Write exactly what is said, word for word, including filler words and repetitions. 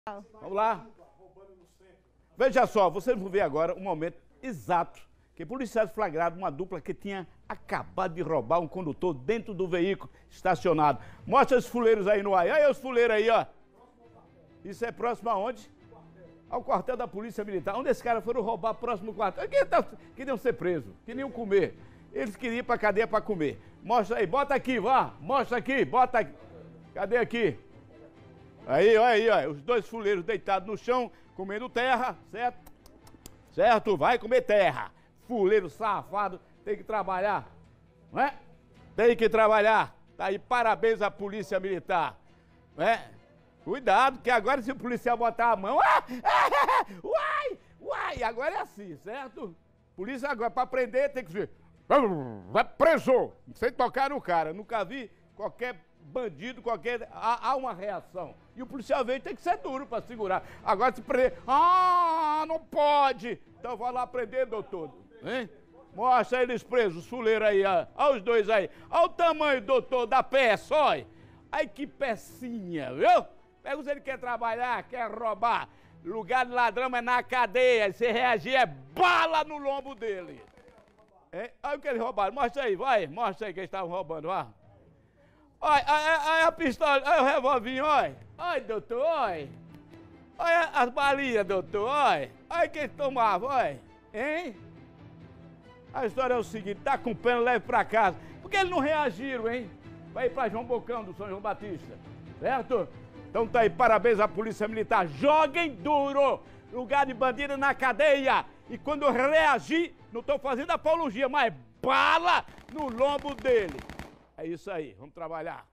Vamos lá. Veja só, vocês vão ver agora um momento exato que policiais flagraram uma dupla que tinha acabado de roubar um condutor dentro do veículo estacionado. Mostra os fuleiros aí no ar. Olha os fuleiros aí, ó. Isso é próximo aonde? Ao quartel da Polícia Militar. Onde esses caras foram roubar próximo do quartel? Queriam ser presos, queriam comer. Eles queriam ir pra cadeia pra comer. Mostra aí, bota aqui, vá. Mostra aqui, bota aqui. Cadê aqui? Aí, olha aí, ó, os dois fuleiros deitados no chão, comendo terra, certo? Certo? Vai comer terra. Fuleiro safado, tem que trabalhar, não é? Tem que trabalhar. Tá aí, parabéns à Polícia Militar, não é? Cuidado, que agora se o policial botar a mão, ah, ah, uai, uai, agora é assim, certo? Polícia agora, pra prender, tem que ser, vai preso, sem tocar no cara. Nunca vi qualquer bandido, qualquer... Há, há uma reação. E o policial veio, tem que ser duro para segurar. Agora se prender... Ah, não pode! Então vai lá prender, doutor. Hein? Mostra eles presos, os fuleiros aí, ó. Olha os dois aí. Olha o tamanho, doutor, da peça, olha. Ai, que pecinha, viu? Pega se ele quer trabalhar, quer roubar. Lugar de ladrão é na cadeia. Se reagir, é bala no lombo dele. Hein? Olha o que eles roubaram. Mostra aí, vai. Mostra aí que eles estavam roubando, ó. Olha, olha, olha a pistola, olha o revolvinho, olha. Olha, doutor, olha. Olha as balinhas, doutor, olha. Olha quem tomava, olha. Hein? A história é o seguinte, tá com pena, leve pra casa. Por que eles não reagiram, hein? Vai ir pra João Bocão, do São João Batista. Certo? Então tá aí, parabéns à Polícia Militar. Joguem duro. Lugar de bandido na cadeia. E quando eu reagir, não tô fazendo apologia, mas bala no lombo dele. É isso aí, vamos trabalhar.